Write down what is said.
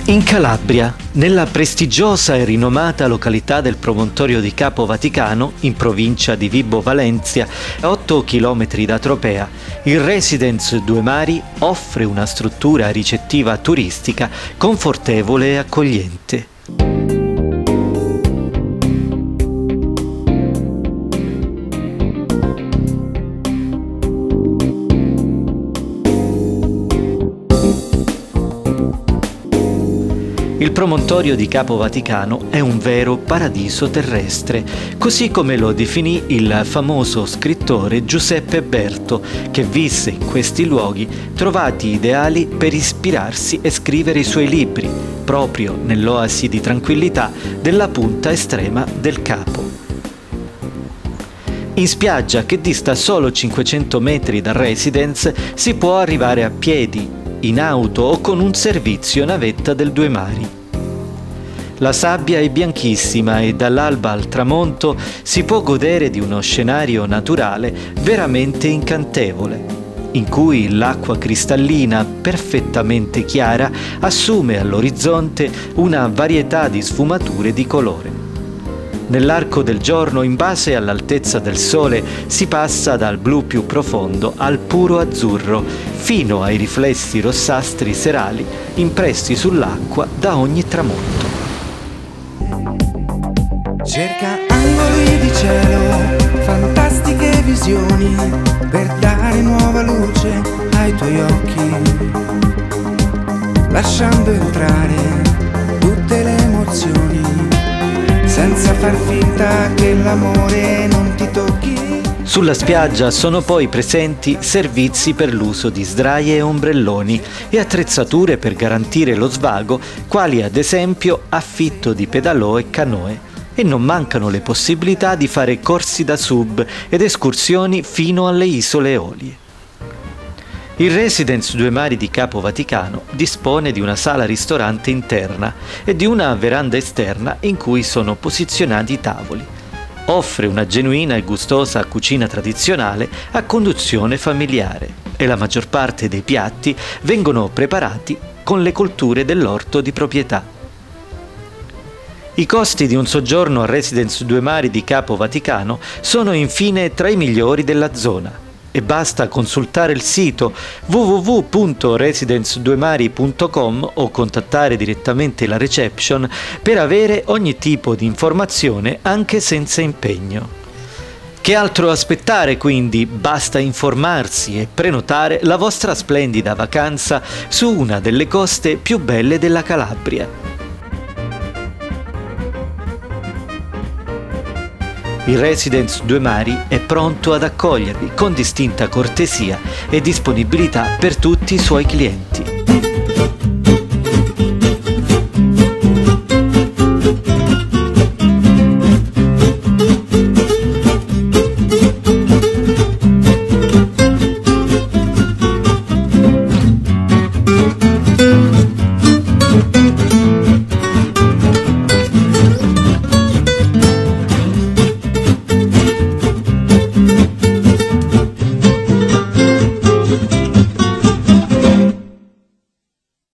In Calabria, nella prestigiosa e rinomata località del promontorio di Capo Vaticano, in provincia di Vibo Valentia, a 8 km da Tropea, il Residence Due Mari offre una struttura ricettiva turistica confortevole e accogliente. Il promontorio di Capo Vaticano è un vero paradiso terrestre, così come lo definì il famoso scrittore Giuseppe Berto, che visse in questi luoghi trovati ideali per ispirarsi e scrivere i suoi libri, proprio nell'oasi di tranquillità della punta estrema del Capo. In spiaggia, che dista solo 500 metri dal Residence, si può arrivare a piedi, in auto o con un servizio navetta del Due Mari. La sabbia è bianchissima e dall'alba al tramonto si può godere di uno scenario naturale veramente incantevole, in cui l'acqua cristallina, perfettamente chiara, assume all'orizzonte una varietà di sfumature di colore. Nell'arco del giorno, in base all'altezza del sole, si passa dal blu più profondo al puro azzurro, fino ai riflessi rossastri serali impressi sull'acqua da ogni tramonto. Cerca angoli di cielo, fantastiche visioni, per dare nuova luce ai tuoi occhi, lasciando entrare tutte le emozioni, senza far finta che l'amore non ti tocchi. Sulla spiaggia sono poi presenti servizi per l'uso di sdraie e ombrelloni e attrezzature per garantire lo svago, quali ad esempio affitto di pedalò e canoe, e non mancano le possibilità di fare corsi da sub ed escursioni fino alle isole Eolie. Il Residence Due Mari di Capo Vaticano dispone di una sala ristorante interna e di una veranda esterna in cui sono posizionati i tavoli. Offre una genuina e gustosa cucina tradizionale a conduzione familiare e la maggior parte dei piatti vengono preparati con le colture dell'orto di proprietà. I costi di un soggiorno al Residence Due Mari di Capo Vaticano sono infine tra i migliori della zona e basta consultare il sito www.residenceduemari.com o contattare direttamente la reception per avere ogni tipo di informazione anche senza impegno. Che altro aspettare quindi? Basta informarsi e prenotare la vostra splendida vacanza su una delle coste più belle della Calabria. Il Residence Due Mari è pronto ad accogliervi con distinta cortesia e disponibilità per tutti i suoi clienti.